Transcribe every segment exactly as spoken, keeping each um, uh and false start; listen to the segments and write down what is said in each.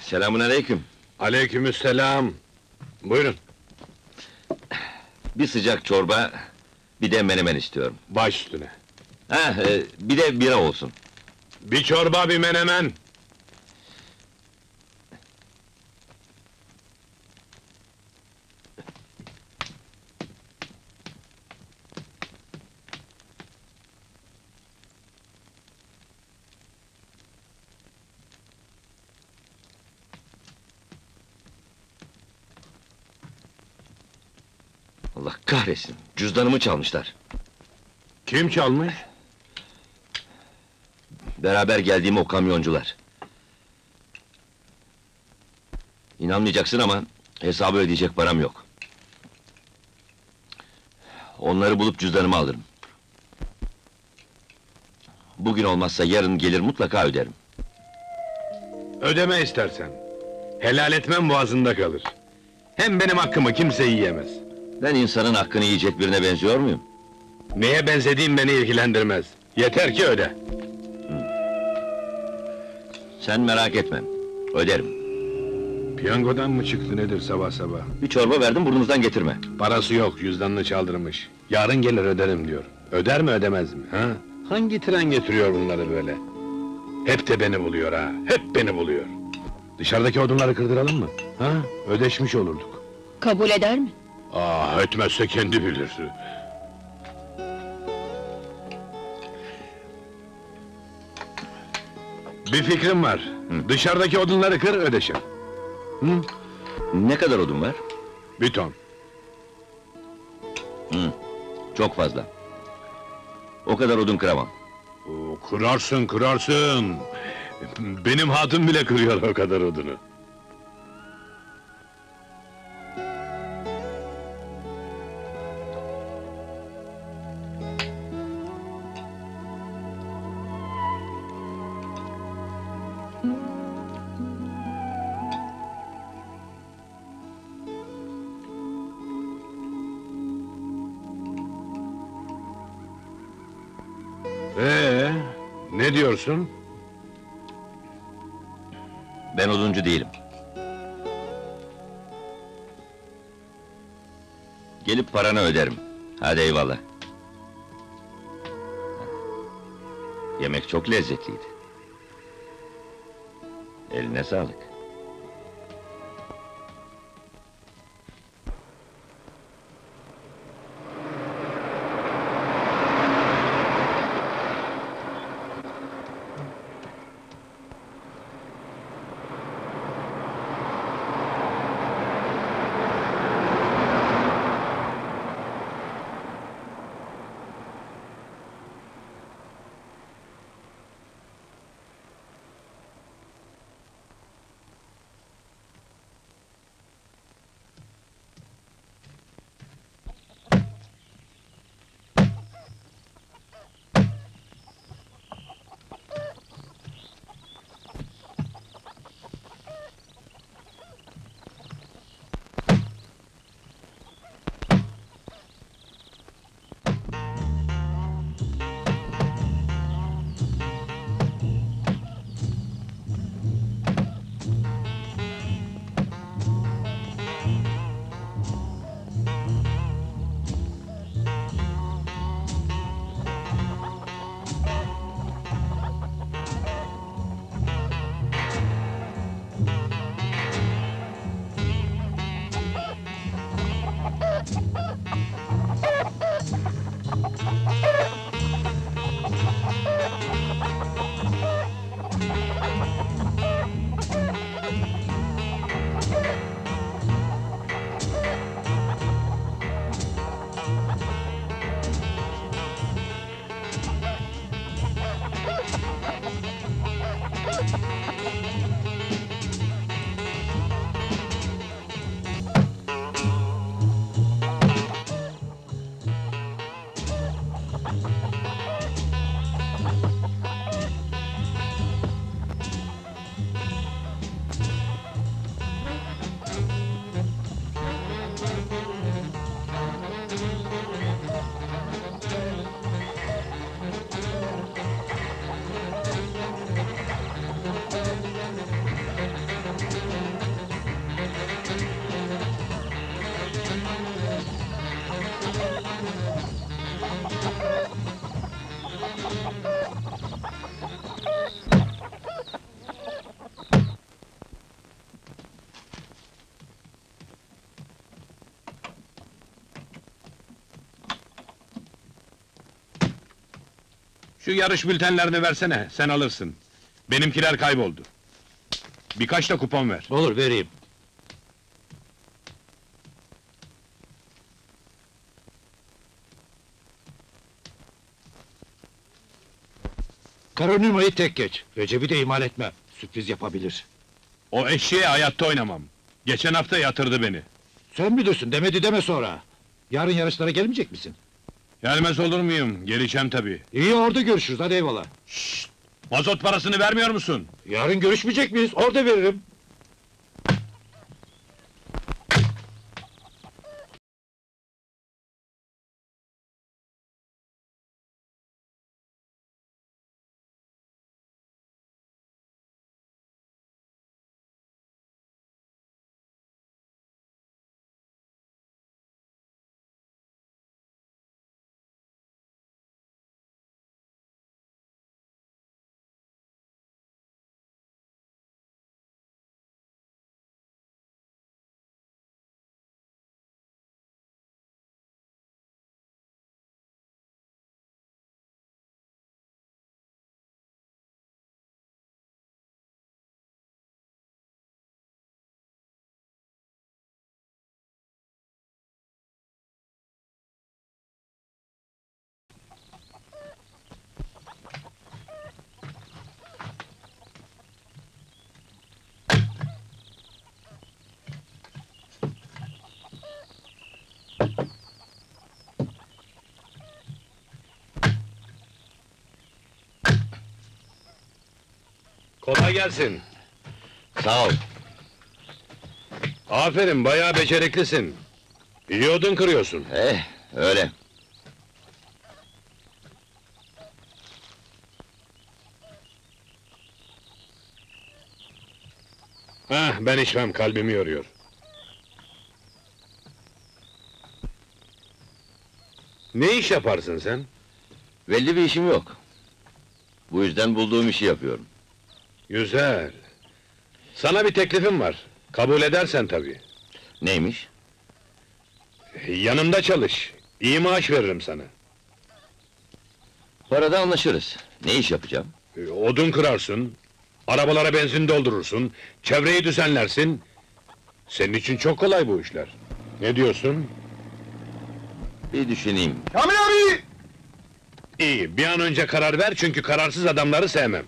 Selamünaleyküm. Aleykümselam. Buyurun, Bir sıcak çorba, bir de menemen istiyorum. baş üstüne. Ha, e, bir de bira olsun. Bir çorba, bir menemen. Allah kahretsin, cüzdanımı çalmışlar. Kim çalmış? Beraber geldiğim o kamyoncular. İnanmayacaksın ama hesabı ödeyecek param yok. Onları bulup cüzdanımı alırım. Bugün olmazsa yarın gelir mutlaka öderim. Ödeme istersen. Helal etmem boğazında kalır. Hem benim hakkımı kimse yiyemez. Ben insanın hakkını yiyecek birine benziyor muyum? Neye benzediğim beni ilgilendirmez. Yeter ki öde. Sen merak etme, öderim. Piyangodan mı çıktı nedir sabah sabah? Bir çorba verdim, burnunuzdan getirme. Parası yok, cüzdanını çaldırmış. Yarın gelir öderim diyor. Öder mi ödemez mi, ha? Hangi tren getiriyor bunları böyle? Hep de beni buluyor ha, hep beni buluyor. Dışarıdaki odunları kırdıralım mı? Ha? Ödeşmiş olurduk. Kabul eder mi? Aa, etmezse kendi bilir. Bir fikrim var. Hı. Dışarıdaki odunları kır, ödeşir. Hı? Ne kadar odun var? Bir ton. Hı, çok fazla. O kadar odun kıramam. Oo, kırarsın, kırarsın! Benim hatun bile kırıyor o kadar odunu. Ee, ne diyorsun? Ben oduncu değilim. Gelip paranı öderim. Hadi eyvallah. Yemek çok lezzetliydi. Eline sağlık. Şu yarış bültenlerini versene, sen alırsın. Benimkiler kayboldu. Birkaç da kupon ver. Olur, vereyim. Karonimo'yu tek geç. Recep'i de ihmal etme. Sürpriz yapabilir. O eşeğe hayatta oynamam. Geçen hafta yatırdı beni. Sen bilirsin, demedi deme sonra. Yarın yarışlara gelmeyecek misin? Gelmez olur muyum? Geleceğim tabii. İyi, orada görüşürüz, hadi eyvallah. Mazot parasını vermiyor musun? Yarın görüşmeyecek miyiz? Orada veririm. Kolay gelsin. Sağ ol. Aferin, bayağı beceriklisin. İyi odun kırıyorsun. Eh, öyle. Hah, ben içmem, kalbimi yoruyor. Ne iş yaparsın sen? Belli bir işim yok. Bu yüzden bulduğum işi yapıyorum. Güzel. Sana bir teklifim var. Kabul edersen tabii. Neymiş? Yanımda çalış. İyi maaş veririm sana. Parada anlaşırız. Ne iş yapacağım? E, Odun kırarsın, arabalara benzin doldurursun, çevreyi düzenlersin. Senin için çok kolay bu işler. Ne diyorsun? Bir düşüneyim. Kamil abi! İyi, bir an önce karar ver çünkü kararsız adamları sevmem.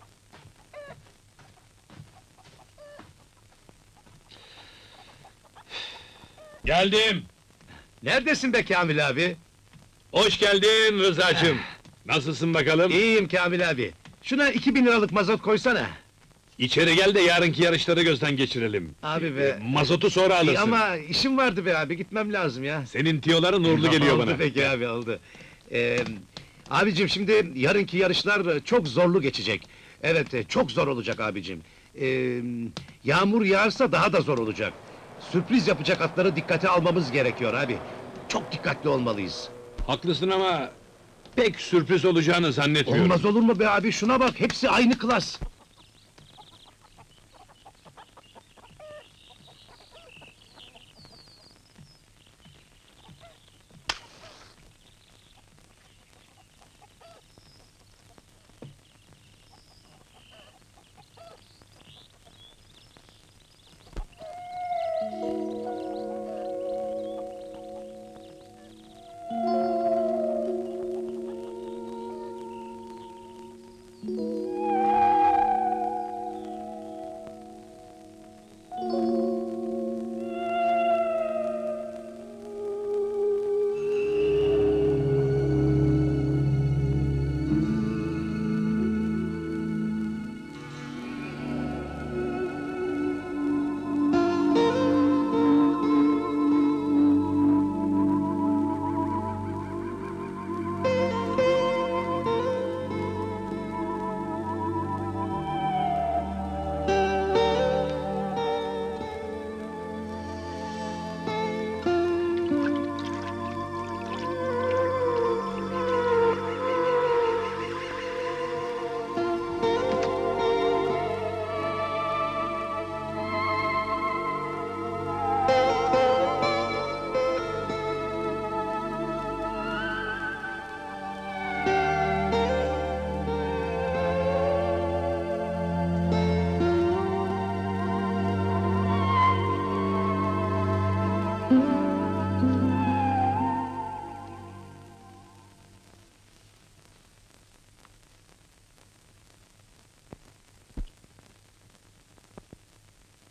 Geldim. Neredesin be Kamil abi? Hoş geldin Rıza'cığım. Nasılsın bakalım? İyiyim Kamil abi. Şuna iki bin liralık mazot koysana. İçeri gel de yarınki yarışları gözden geçirelim. Abi be. Mazotu sonra alırsın. İyi ama işim vardı be abi, gitmem lazım ya. Senin tiyoların uğurlu geliyor Oldu bana. peki abi, oldu. Ee, abicim şimdi yarınki yarışlar çok zorlu geçecek. Evet, e, çok zor olacak abicim. Ee, yağmur yağarsa daha da zor olacak. Sürpriz yapacak atları dikkate almamız gerekiyor abi. Çok dikkatli olmalıyız. Haklısın ama pek sürpriz olacağını zannetmiyorum. Olmaz olur mu be abi, şuna bak, hepsi aynı klas.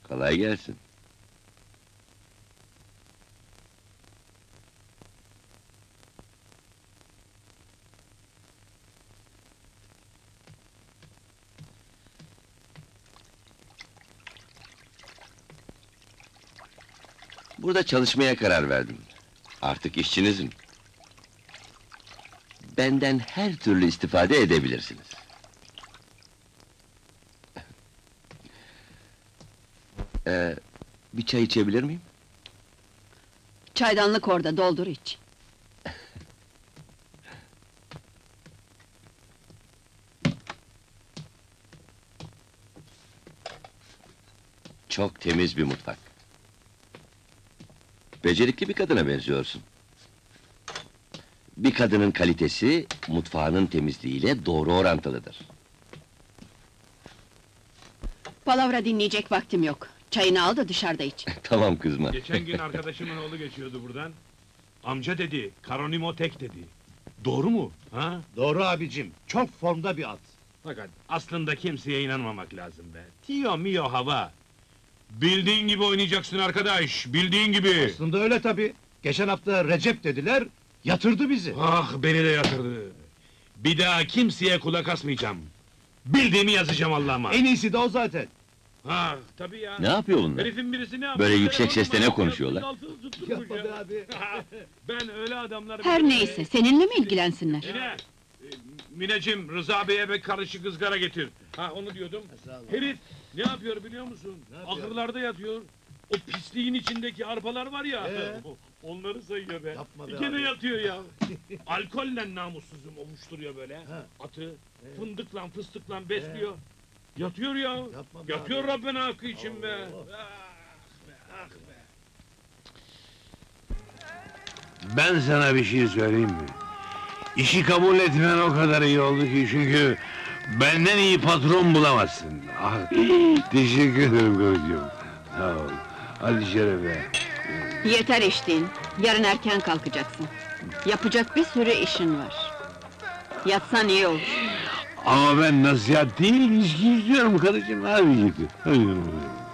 Kolay gelsin. Burada çalışmaya karar verdim. Artık işçinizim. Benden her türlü istifade edebilirsiniz. Ee, bir çay içebilir miyim? Çaydanlık orada, doldur iç. Çok temiz bir mutfak. Becerikli bir kadına benziyorsun. Bir kadının kalitesi, mutfağının temizliğiyle doğru orantılıdır. Palavra dinleyecek vaktim yok. Çayını al da dışarıda iç. Tamam kızma. Geçen gün arkadaşımın oğlu geçiyordu buradan. Amca dedi, Karonimo tek dedi. Doğru mu? Ha? Doğru abicim, çok formda bir at. Fakat aslında kimseye inanmamak lazım be. Tio mio hava. Bildiğin gibi oynayacaksın arkadaş, bildiğin gibi. Aslında öyle tabii. Geçen hafta Recep dediler, yatırdı bizi. Ah, beni de yatırdı. Bir daha kimseye kulak asmayacağım. Bildiğimi yazacağım Allah'ıma. En iyisi de o zaten. Ha, tabii ya. Ne yapıyor bunlar? Herifin birisi ne yapıyor? Böyle yüksek Telefonla sesle ne bana konuşuyorlar? altını tutturmuş Yapma ya. be abi. Ben öyle adamları... Her neyse, seninle mi ilgilensinler? Mine! e, Mineciğim, Rıza Bey'e bir karışık ızgara getir. Ha, onu diyordum. Sağ ol. Herif, ne yapıyor biliyor musun? yapıyor? Ahırlarda yatıyor. O pisliğin içindeki arpalar var ya, Ee? onları sayıyor be. Yapma be Gene abi. yatıyor ya. Alkolle namussuzum ovuşturuyor böyle. Ha. Atı, fındıkla fıstıkla besliyor. Yatıyor ya. Yapma be Yatıyor abi. Rabbena hakkı için be. Allah. Ah be, ah be. Ben sana bir şey söyleyeyim mi? İşi kabul etmen o kadar iyi oldu ki çünkü benden iyi patron bulamazsın. Ah, teşekkür ederim karıcığım. Sağ ol. Hadi şerefe. Yeter içtiğin, yarın erken kalkacaksın. Yapacak bir sürü işin var. Yatsan iyi olur. Ama ben nasihat değil, ilişki istiyorum karıcığım. Hadi git. Hadi yürü.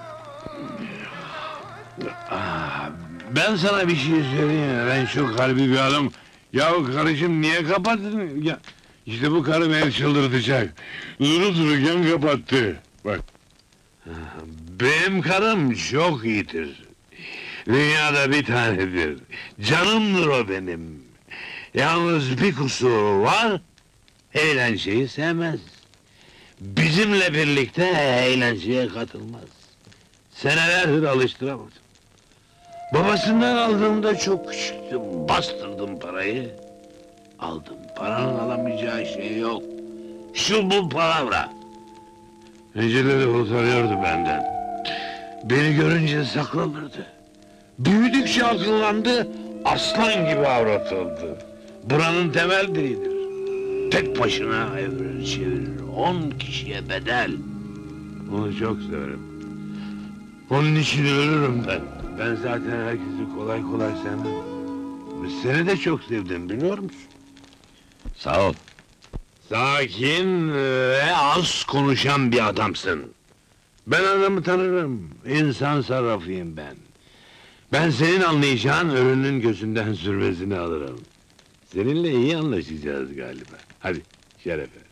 Ah, ben sana bir şey söyleyeyim mi? Ben çok kalbi bir adam. Yahu karıcığım niye kapattın? Ya, işte bu karı beni çıldırtacak. Durup dururken kapattı. Bak. Benim karım çok iyidir. Dünyada bir tanedir. Canımdır o benim. Yalnız bir kusuru var. Eğlenceyi sevmez. Bizimle birlikte eğlenceye katılmaz. Senelerdir alıştıramadım. Babasından aldığımda çok küçüktüm. Bastırdım parayı. Aldım. Paranın alamayacağı şey yok. Şu bu palavra. Önceleri utanıyordu benden. Beni görünce saklanırdı. Büyüdükçe akıllandı, aslan gibi avratıldı. Buranın temel direğidir. Tek başına evren çevirir, on kişiye bedel. Onu çok severim. Onun için ölürüm ben. Ben zaten herkesi kolay kolay sevmem. Seni de çok sevdim, biliyor musun? Sağ ol. Sakin ve az konuşan bir adamsın. Ben adamı tanırım, insan sarrafıyım ben. Ben senin anlayacağın ölünün gözünden sürmesini alırım. Seninle iyi anlaşacağız galiba. Hadi, şerefe.